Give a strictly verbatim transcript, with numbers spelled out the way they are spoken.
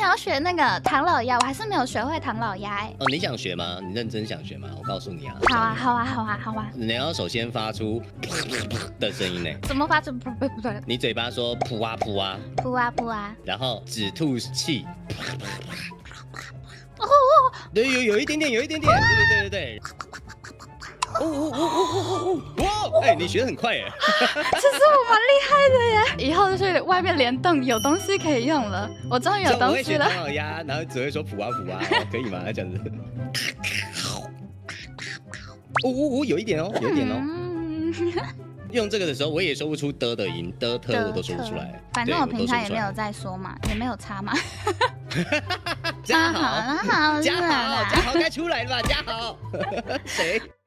想要学那个唐老鸭，我还是没有学会唐老鸭哎。 哦，你想学吗？你认真想学吗？我告诉你啊。 好啊，好啊，好啊，好啊。 你要首先发出的声音呢。 怎么发出噗噗噗噗？ 你嘴巴说噗啊噗啊。 噗啊噗啊。然后只吐气。 哦哦。 对，有有一点点，有一点点。对对对对对。哦哦哦哦哦哦！哇，哎，你学得很快耶！ 其实我蛮厉害的耶，以后就是外面联动有东西可以用了，我终于有东西了。 我会学唐老鸭，然后只会说噗啊噗啊，可以吗？这样子。哦哦哦，有一点哦，有一点哦。用这个的时候，我也说不出的的音，的特我都说不出来。 反正我平常也没有在说嘛，也没有差嘛。 嘉豪， 好了好了， 嘉豪，嘉豪该出来了吧？嘉豪，谁？